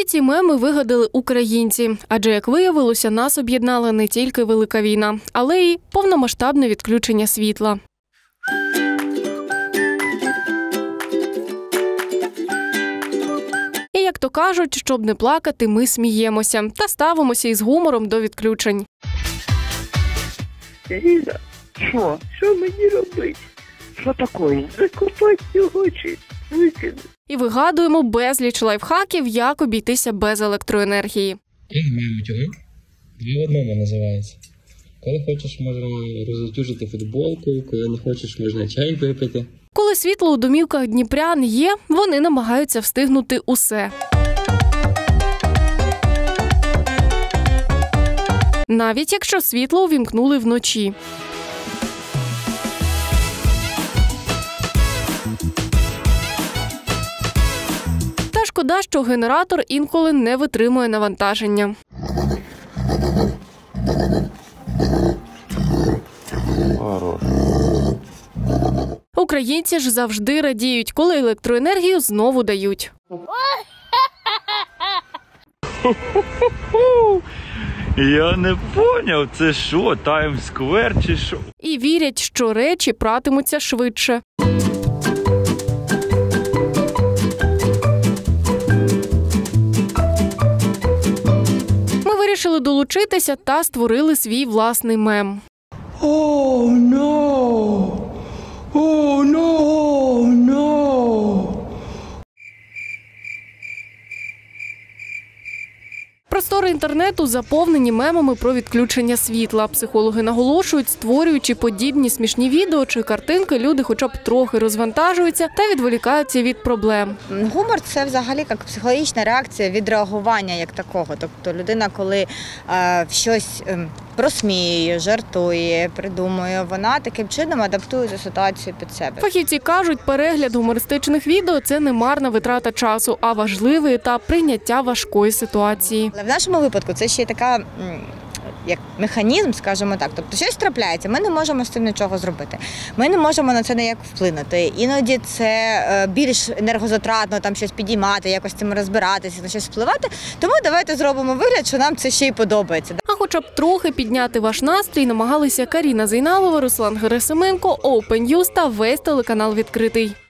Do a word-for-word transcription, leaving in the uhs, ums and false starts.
ці меми вигадали українці. Адже, як виявилося, нас об'єднала не тільки Велика війна, але й повномасштабне відключення світла. І, як то кажуть, щоб не плакати, ми сміємося та ставимося із гумором до відключень. Ліза, що? Що мені робити? Що таке? Закопати його чи викинути? І вигадуємо безліч лайфхаків, як обійтися без електроенергії. Як маємо тюрю? Дві в одному називається. Коли хочеш, можна розутюжити футболку, коли не хочеш, можна чай випити. Коли світло у домівках дніпрян є, вони намагаються встигнути усе. Навіть якщо світло увімкнули вночі. Та шкода, що генератор інколи не витримує навантаження. Хорош. Українці ж завжди радіють, коли електроенергію знову дають. Я не поняв, це що, Таймс-сквер чи що? І вірять, що речі пратимуться швидше. Ми вирішили долучитися та створили свій власний мем. Oh no! Oh no! Oh no! Простори інтернету заповнені мемами про відключення світла. Психологи наголошують, створюючи подібні смішні відео чи картинки, люди хоча б трохи розвантажуються та відволікаються від проблем. Гумор – це взагалі як психологічна реакція відреагування як такого. Тобто людина, коли е, щось е, просміює, жартує, придумує, вона таким чином адаптує цю ситуацію під себе. Фахівці кажуть, перегляд гумористичних відео – це не марна витрата часу, а важливий етап прийняття важкої ситуації. Але в нашому випадку це ще така як механізм, скажімо так. Тобто щось трапляється, ми не можемо з цим нічого зробити. Ми не можемо на це ніяк вплинути. Іноді це більш енергозатратно, там щось підіймати, якось з цим розбиратися, на щось впливати. Тому давайте зробимо вигляд, що нам це ще й подобається. А хоча б трохи підняти ваш настрій намагалися Каріна Зейналова, Руслан Герасименко, Open News та весь телеканал «Відкритий».